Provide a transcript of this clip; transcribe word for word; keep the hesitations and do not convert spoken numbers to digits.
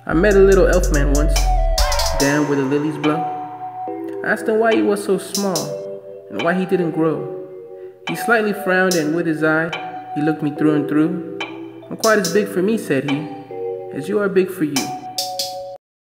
I met a little elf man once, down where the lilies blow. I asked him why he was so small, and why he didn't grow. He slightly frowned, and with his eye, he looked me through and through. "I'm quite as big for me," said he, "as you are big for you."